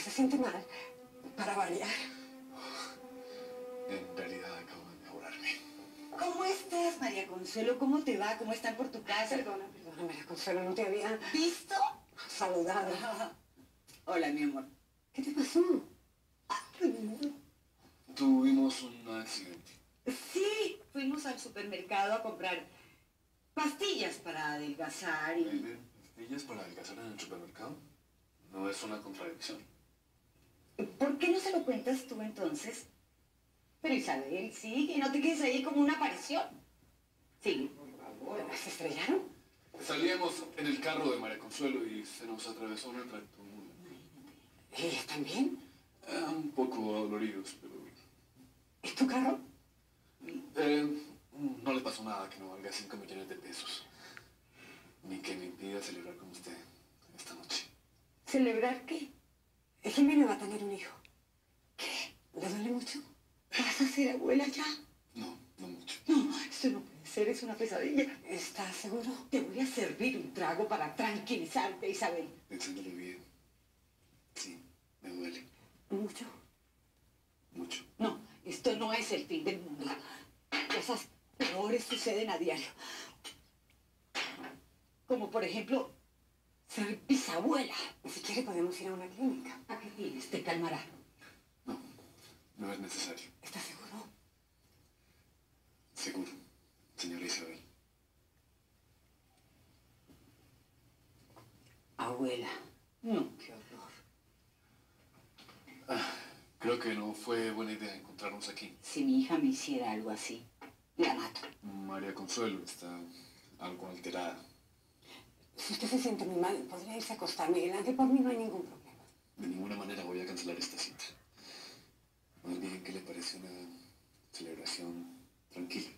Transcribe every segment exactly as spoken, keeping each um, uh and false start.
se siente mal, para variar. En realidad acabo de mejorarme. ¿Cómo estás, María Consuelo? ¿Cómo te va? ¿Cómo están por tu casa? Perdona, perdona, María Consuelo, no te había ¿Visto? saludado. Hola, mi amor. ¿Qué te pasó? Tuvimos un accidente. Sí, fuimos al supermercado a comprar pastillas para adelgazar y... ¿Venden pastillas para adelgazar en el supermercado? No es una contradicción. ¿Por qué no se lo cuentas tú entonces? Pero Isabel, sí, que no te quedes ahí como una aparición. Sí, por favor. ¿Se estrellaron? Salíamos en el carro de María Consuelo y se nos atravesó una tractomula. ¿Y están bien? Eh, un poco doloridos, pero... ¿Es tu carro? Eh, no le pasó nada que no valga cinco millones de pesos. Ni que me impida celebrar con usted esta noche. ¿Celebrar qué? Jimena va a tener un hijo. ¿Qué? ¿Le duele mucho? ¿Vas a ser abuela ya? No, no mucho. No, esto no puede ser, es una pesadilla. ¿Estás seguro? Te voy a servir un trago para tranquilizarte, Isabel. Pensándolo bien. Sí, me duele. ¿Mucho? Mucho. No, esto no es el fin del mundo. Cosas peores suceden a diario. Como por ejemplo, ser bisabuela. Si quiere podemos ir a una clínica. ¿A qué tienes? Te calmará. No, no es necesario. ¿Estás seguro? Seguro, señora Isabel. Abuela. No, qué horror. Ah, creo que no fue buena idea encontrarnos aquí. Si mi hija me hiciera algo así, la mato. María Consuelo está algo alterada. Si usted se siente muy mal, podría irse a acostar, Miguel Ángel. Por mí no hay ningún problema. De ninguna manera voy a cancelar esta cita. Más bien, ¿qué le parece una celebración tranquila?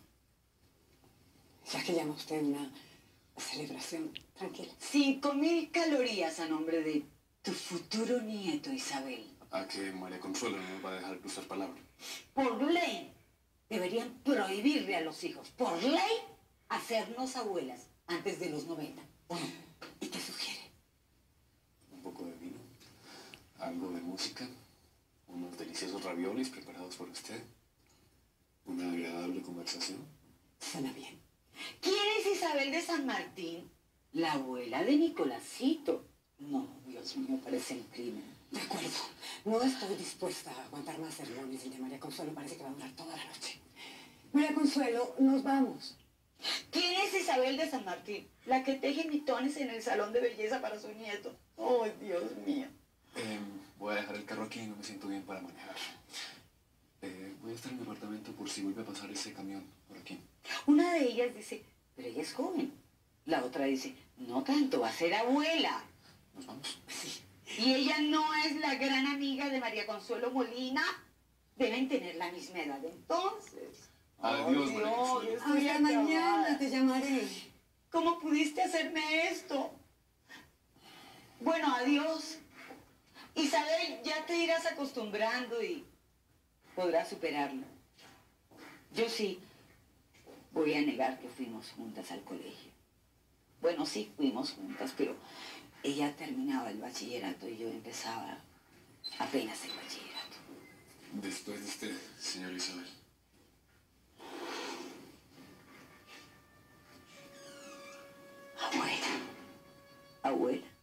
Ya que llama usted una celebración tranquila. Cinco mil calorías a nombre de tu futuro nieto, Isabel. A que María Consuelo no nos va a dejar cruzar palabra. Por ley, deberían prohibirle a los hijos, por ley, hacernos abuelas antes de los noventa. Bueno, ¿Y qué sugiere? Un poco de vino, algo de música, unos deliciosos raviolis preparados por usted, una agradable conversación. Suena bien. ¿Quién es Isabel de San Martín? La abuela de Nicolásito. No, Dios mío, parece un crimen. De acuerdo. No estoy dispuesta a aguantar más sermones. El de María Consuelo parece que va a durar toda la noche. María Consuelo, nos vamos. ¿Quién es Isabel de San Martín? La que teje mitones en el salón de belleza para su nieto. ¡Oh, Dios mío! Eh, voy a dejar el carro aquí, no me siento bien para manejar. Eh, voy a estar en mi apartamento por si vuelve a pasar ese camión por aquí. Una de ellas dice, pero ella es joven. La otra dice, no tanto, va a ser abuela. ¿Nos vamos? Sí. Y ella no es la gran amiga de María Consuelo Molina. Deben tener la misma edad entonces. Adiós, Oh, María Dios, Consuelo. estoy Hasta acabada. mañana te llamaré. ¿Cómo pudiste hacerme esto? Bueno, adiós. Isabel, ya te irás acostumbrando y podrás superarlo. Yo sí voy a negar que fuimos juntas al colegio. Bueno, sí fuimos juntas, pero ella terminaba el bachillerato y yo empezaba apenas el bachillerato. Después de usted, señora Isabel. Abuela. Abuela.